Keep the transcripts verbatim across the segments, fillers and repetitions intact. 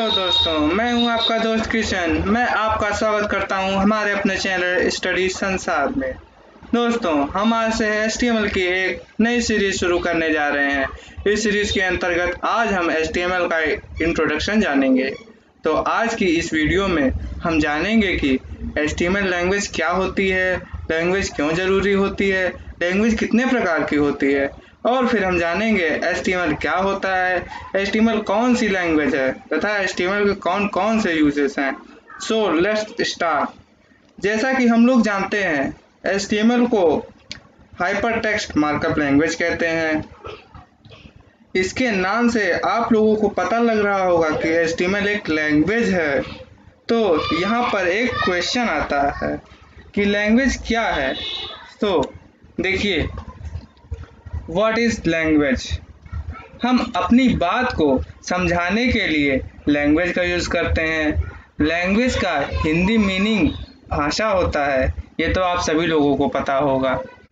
Hello दोस्तों, मैं हूं आपका दोस्त किशन। मैं आपका स्वागत करता हूं हमारे अपने चैनल स्टडी संसार में। दोस्तों, हम आज से एच टी एम एल की एक नई सीरीज शुरू करने जा रहे हैं। इस सीरीज के अंतर्गत आज हम एच टी एम एल का इंट्रोडक्शन जानेंगे। तो आज की इस वीडियो में हम जानेंगे कि H T M L language क्या होती है, लैंग्वेज क्यों ज़रूरी होती है, लैंग्वेज कितने प्रकार की होती है, और फिर हम जानेंगे एच टी एम एल क्या होता है, एच टी एम एल कौन सी लैंग्वेज है तथा एच टी एम एल के कौन कौन से यूजेस हैं। So let's start. जैसा कि हम लोग जानते हैं, एच टी एम एल को हाइपर टेक्स्ट मार्कअप लैंग्वेज कहते हैं। इसके नाम से आप लोगों को पता लग रहा होगा कि एच टी एम एल एक लैंग्वेज है। तो यहाँ पर एक क्वेश्चन आता है कि लैंग्वेज क्या है। तो देखिए, व्हाट इज लैंग्वेज। हम अपनी बात को समझाने के लिए लैंग्वेज का यूज़ करते हैं। लैंग्वेज का हिंदी मीनिंग भाषा होता है, ये तो आप सभी लोगों को पता होगा।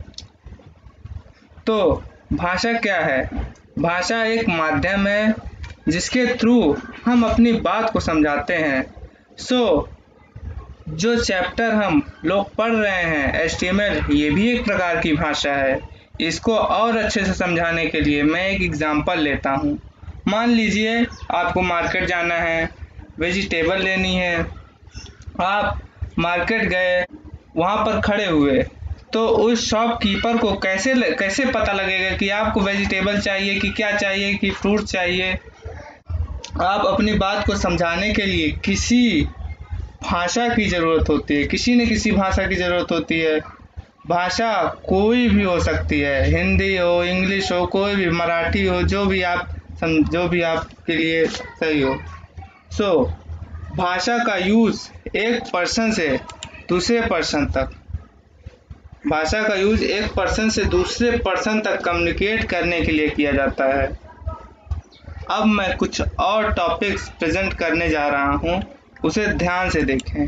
तो भाषा क्या है? भाषा एक माध्यम है जिसके थ्रू हम अपनी बात को समझाते हैं। सो जो चैप्टर हम लोग पढ़ रहे हैं एच टी एम एल, ये भी एक प्रकार की भाषा है। इसको और अच्छे से समझाने के लिए मैं एक एग्जांपल लेता हूँ। मान लीजिए आपको मार्केट जाना है, वेजिटेबल लेनी है। आप मार्केट गए, वहाँ पर खड़े हुए, तो उस शॉपकीपर को कैसे कैसे पता लगेगा कि आपको वेजिटेबल चाहिए कि क्या चाहिए कि फ्रूट चाहिए। आप अपनी बात को समझाने के लिए किसी भाषा की ज़रूरत होती है, किसी न किसी भाषा की ज़रूरत होती है। भाषा कोई भी हो सकती है, हिंदी हो, इंग्लिश हो, कोई भी, मराठी हो, जो भी आप सम जो भी आपके लिए सही हो। सो so, भाषा का यूज़ एक पर्सन से दूसरे पर्सन तक भाषा का यूज़ एक पर्सन से दूसरे पर्सन तक कम्युनिकेट करने के लिए किया जाता है। अब मैं कुछ और टॉपिक्स प्रेजेंट करने जा रहा हूँ, उसे ध्यान से देखें।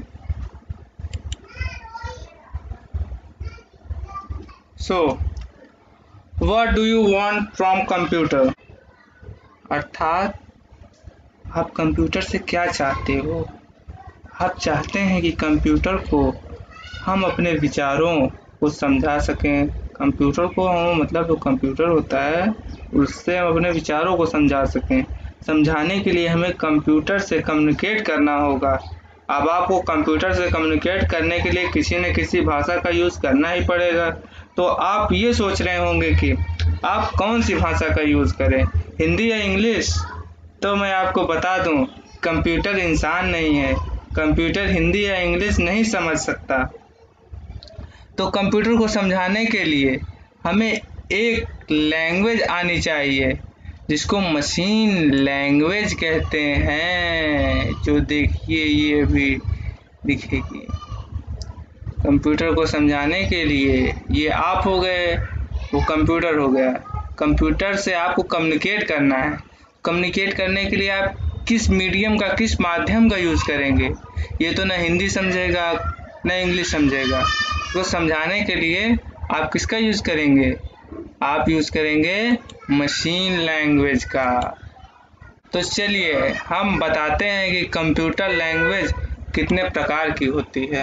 So what do you want from computer, अर्थात आप कंप्यूटर से क्या चाहते हो। आप चाहते हैं कि कंप्यूटर को हम अपने विचारों को समझा सकें। कंप्यूटर को हम मतलब जो कंप्यूटर होता है उससे हम अपने विचारों को समझा सकें। समझाने के लिए हमें कंप्यूटर से कम्युनिकेट करना होगा। अब आपको कंप्यूटर से कम्युनिकेट करने के लिए किसी न किसी भाषा का यूज़ करना ही पड़ेगा। तो आप ये सोच रहे होंगे कि आप कौन सी भाषा का यूज़ करें, हिंदी या इंग्लिश। तो मैं आपको बता दूं, कंप्यूटर इंसान नहीं है। कंप्यूटर हिंदी या इंग्लिश नहीं समझ सकता। तो कंप्यूटर को समझाने के लिए हमें एक लैंग्वेज आनी चाहिए जिसको मशीन लैंग्वेज कहते हैं, जो देखिए ये भी दिखेगी। कंप्यूटर को समझाने के लिए ये आप हो गए, वो कंप्यूटर हो गया। कंप्यूटर से आपको कम्युनिकेट करना है। कम्युनिकेट करने के लिए आप किस मीडियम का, किस माध्यम का यूज़ करेंगे। ये तो ना हिंदी समझेगा ना इंग्लिश समझेगा। तो समझाने के लिए आप किसका यूज़ करेंगे? आप यूज़ करेंगे मशीन लैंग्वेज का। तो चलिए हम बताते हैं कि कंप्यूटर लैंग्वेज कितने प्रकार की होती है।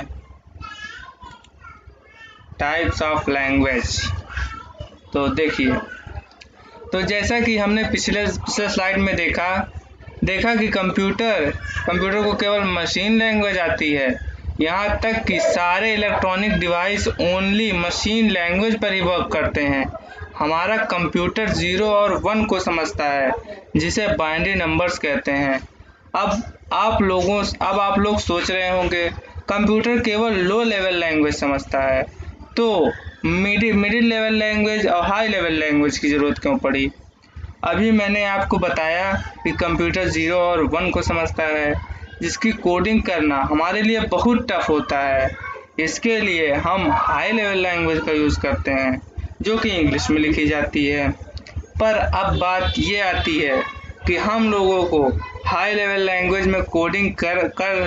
Types of language. तो देखिए, तो जैसा कि हमने पिछले पिछले स्लाइड में देखा देखा कि कंप्यूटर कंप्यूटर को केवल मशीन लैंग्वेज आती है। यहाँ तक कि सारे electronic device only machine language पर ही वर्क करते हैं। हमारा कंप्यूटर ज़ीरो और वन को समझता है, जिसे बाइनरी नंबर्स कहते हैं। अब आप लोगों अब आप लोग सोच रहे होंगे कंप्यूटर केवल लो लेवल लैंग्वेज समझता है, तो मिडिल मिडिल लेवल लैंग्वेज और हाई लेवल लैंग्वेज की ज़रूरत क्यों पड़ी। अभी मैंने आपको बताया कि कंप्यूटर ज़ीरो और वन को समझता है, जिसकी कोडिंग करना हमारे लिए बहुत टफ होता है। इसके लिए हम हाई लेवल लैंग्वेज का यूज़ करते हैं, जो कि इंग्लिश में लिखी जाती है। पर अब बात ये आती है कि हम लोगों को हाई लेवल लैंग्वेज में कोडिंग कर कर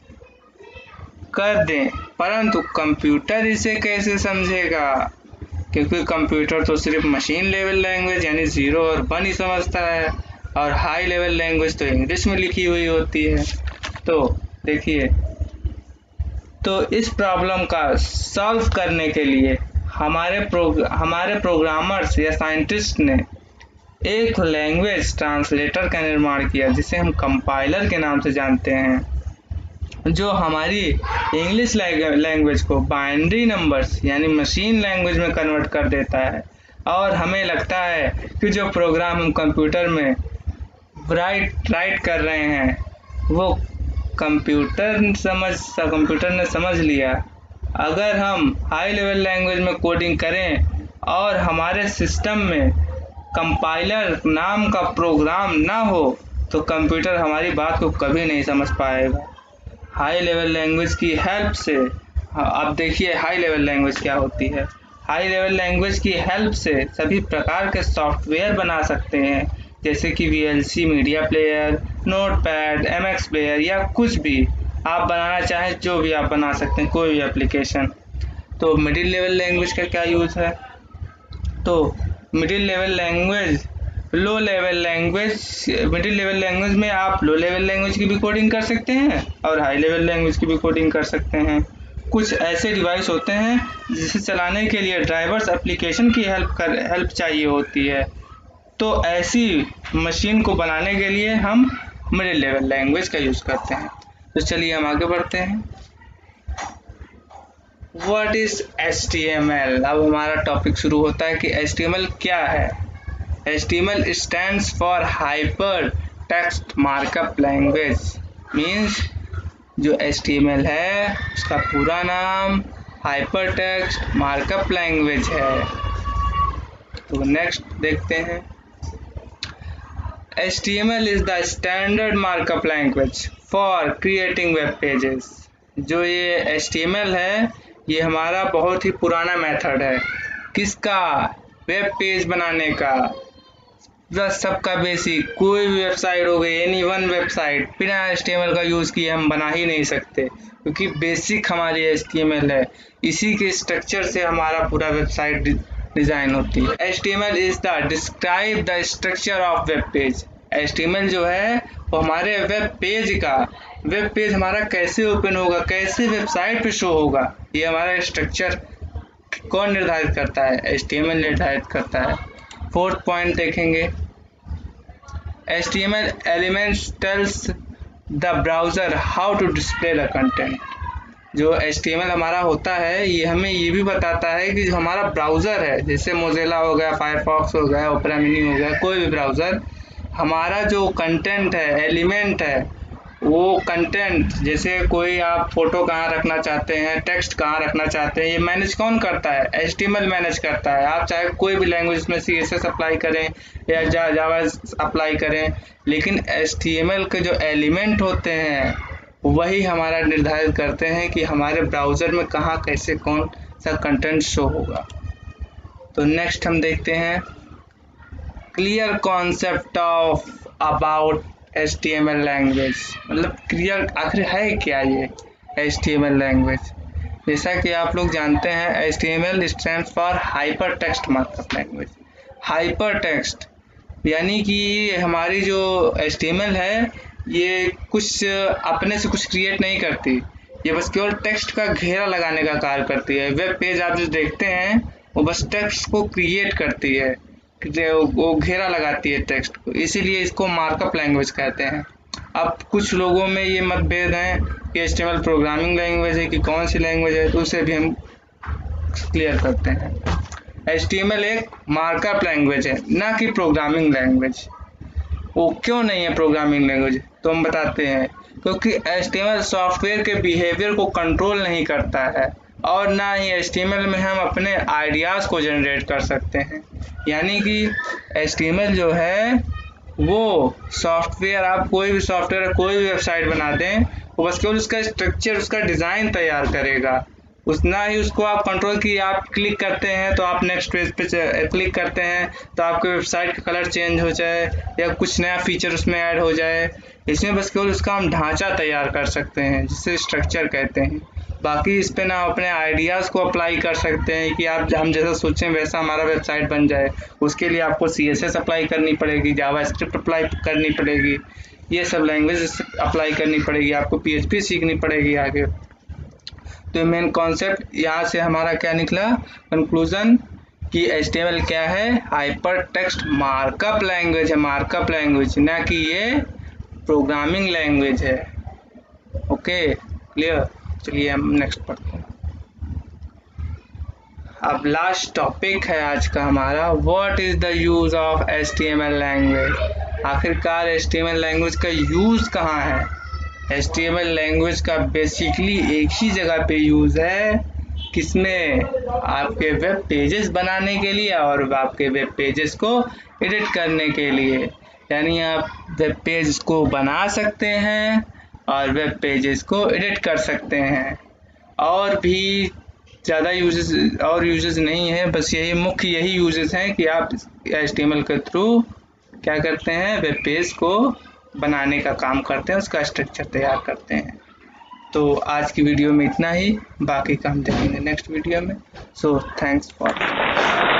कर दें, परंतु कंप्यूटर इसे कैसे समझेगा, क्योंकि कंप्यूटर तो सिर्फ मशीन लेवल लैंग्वेज यानी ज़ीरो और वन ही समझता है। और हाई लेवल लैंग्वेज तो इंग्लिश में लिखी हुई होती है। तो देखिए, तो इस प्रॉब्लम का सॉल्व करने के लिए हमारे प्रोग हमारे प्रोग्रामर्स या साइंटिस्ट ने एक लैंग्वेज ट्रांसलेटर का निर्माण किया, जिसे हम कंपाइलर के नाम से जानते हैं, जो हमारी इंग्लिश लैंग्वेज को बाइनरी नंबर्स यानी मशीन लैंग्वेज में कन्वर्ट कर देता है। और हमें लगता है कि जो प्रोग्राम हम कंप्यूटर में राइट राइट कर रहे हैं वो कंप्यूटर समझ कंप्यूटर ने समझ लिया। अगर हम हाई लेवल लैंग्वेज में कोडिंग करें और हमारे सिस्टम में कंपाइलर नाम का प्रोग्राम ना हो तो कंप्यूटर हमारी बात को कभी नहीं समझ पाएगा। हाई लेवल लैंग्वेज की हेल्प से, अब देखिए हाई लेवल लैंग्वेज क्या होती है। हाई लेवल लैंग्वेज की हेल्प से सभी प्रकार के सॉफ्टवेयर बना सकते हैं, जैसे कि V L C media player, notepad, M X player या कुछ भी आप बनाना चाहें, जो भी आप बना सकते हैं, कोई भी एप्लीकेशन। तो मिडिल लेवल लैंग्वेज का क्या यूज़ है? तो middle level language low level language middle level language में आप लो लेवल लैंग्वेज की भी कोडिंग कर सकते हैं और हाई लेवल लैंग्वेज की भी कोडिंग कर सकते हैं। कुछ ऐसे डिवाइस होते हैं जिसे चलाने के लिए ड्राइवर्स एप्लीकेशन की हेल्प कर हेल्प चाहिए होती है, तो ऐसी मशीन को बनाने के लिए हम मिडिल लेवल लैंग्वेज का यूज़ करते हैं। तो चलिए हम आगे बढ़ते हैं। What is H T M L? अब हमारा टॉपिक शुरू होता है कि एच टी एम एल क्या है। H T M L stands for hyper text markup language. Means जो एच टी एम एल है उसका पूरा नाम हाइपर टेक्स्ट मार्कअप लैंग्वेज है। तो नेक्स्ट देखते हैं। H T M L is the standard markup language for creating web pages। जो ये एच टी एम एल है ये हमारा बहुत ही पुराना मेथड है। किसका? वेब पेज बनाने का। बस सबका बेसिक, कोई भी वेबसाइट हो गई, एनी वन वेबसाइट बिना एच टी एम एल का यूज़ किए हम बना ही नहीं सकते, क्योंकि बेसिक हमारी एच टी एम एल है। इसी के स्ट्रक्चर से हमारा पूरा वेबसाइट डिज़ाइन होती है। H T M L is the describe the structure of web page. H T M L जो है वो हमारे वेब पेज का वेब पेज हमारा कैसे ओपन होगा, कैसे वेबसाइट पे शो होगा, ये हमारा स्ट्रक्चर कौन निर्धारित करता है? एच टी एम एल निर्धारित करता है। फोर्थ पॉइंट देखेंगे। H T M L elements tells the browser how to display the content. जो एच टी एम एल हमारा होता है ये हमें ये भी बताता है कि जो हमारा ब्राउज़र है, जैसे मोज़िला हो गया, फायरफॉक्स हो गया, ओपेरा मिनी हो गया, कोई भी ब्राउज़र, हमारा जो कंटेंट है, एलिमेंट है, वो कंटेंट जैसे कोई आप फोटो कहाँ रखना चाहते हैं, टेक्स्ट कहाँ रखना चाहते हैं, ये मैनेज कौन करता है? H T M L manage करता है। आप चाहे कोई भी लैंग्वेज में सी एस एस अप्लाई करें या जा, जावा अप्लाई करें, लेकिन एच टी एम एल के जो एलिमेंट होते हैं वही हमारा निर्धारित करते हैं कि हमारे ब्राउज़र में कहाँ कैसे कौन सा कंटेंट शो होगा। तो नेक्स्ट हम देखते हैं clear concept of about H T M L language. मतलब क्लियर आखिर है क्या ये H T M L language? जैसा कि आप लोग जानते हैं H T M L stands for hyper text markup language. Hyper text यानी कि हमारी जो एच टी एम एल है ये कुछ अपने से कुछ क्रिएट नहीं करती, ये बस केवल टेक्स्ट का घेरा लगाने का कार्य करती है। वेब पेज आप जो देखते हैं वो बस टेक्स्ट को क्रिएट करती है, वो घेरा लगाती है टेक्स्ट को, इसीलिए इसको मार्कअप लैंग्वेज कहते हैं। अब कुछ लोगों में ये मतभेद हैं कि H T M L programming language है कि कौन सी लैंग्वेज है, तो उसे भी हम क्लियर करते हैं। एच टी एम एल एक मार्कअप लैंग्वेज है, ना कि प्रोग्रामिंग लैंग्वेज। वो क्यों नहीं है प्रोग्रामिंग लैंग्वेज? तो हम बताते हैं, क्योंकि H T M L software के बिहेवियर को कंट्रोल नहीं करता है और ना ही एच टी एम एल में हम अपने आइडियाज़ को जनरेट कर सकते हैं। यानी कि एच टी एम एल जो है वो सॉफ्टवेयर, आप कोई भी सॉफ्टवेयर कोई भी वेबसाइट बना दें, वो बस केवल उसका स्ट्रक्चर, उसका डिज़ाइन तैयार करेगा, उतना ही उसको आप कंट्रोल की आप क्लिक करते हैं तो आप नेक्स्ट पेज पे क्लिक करते हैं तो आपके वेबसाइट का कलर चेंज हो जाए या कुछ नया फीचर उसमें ऐड हो जाए, इसमें बस केवल उसका हम ढांचा तैयार कर सकते हैं, जिसे स्ट्रक्चर कहते हैं। बाकी इस पे ना अपने आइडियाज़ को अप्लाई कर सकते हैं कि आप हम जैसा सोचें वैसा हमारा वेबसाइट बन जाए। उसके लिए आपको सी एस एस अप्लाई करनी पड़ेगी, जावास्क्रिप्ट अप्लाई करनी पड़ेगी, ये सब लैंग्वेज अप्लाई करनी पड़ेगी, आपको पी एच पी सीखनी पड़ेगी आगे। तो मेन कॉन्सेप्ट यहाँ से हमारा क्या निकला कंक्लूजन कि एच टी एम एल क्या है, हाइपर टेक्स्ट मार्कअप लैंग्वेज है, मार्कअप लैंग्वेज, ना कि ये प्रोग्रामिंग लैंग्वेज है। Okay clear. चलिए हम नेक्स्ट पढ़ते हैं। अब लास्ट टॉपिक है आज का हमारा, what is the use of H T M L language. आखिरकार H T M L language का यूज कहाँ है। H T M L language का बेसिकली एक ही जगह पे यूज है, किसमें, आपके वेब पेजेस बनाने के लिए और आपके वेब पेजेस को एडिट करने के लिए। यानी आप वेब पेज को बना सकते हैं और वेब पेजेस को एडिट कर सकते हैं। और भी ज़्यादा यूजेस और यूजेस नहीं है, बस यही मुख्य यही यूजेस हैं कि आप एच टी एम एल के थ्रू क्या करते हैं, वेब पेज को बनाने का काम करते हैं, उसका स्ट्रक्चर तैयार करते हैं। तो आज की वीडियो में इतना ही, बाकी का हम देखेंगे नेक्स्ट वीडियो में। So thanks for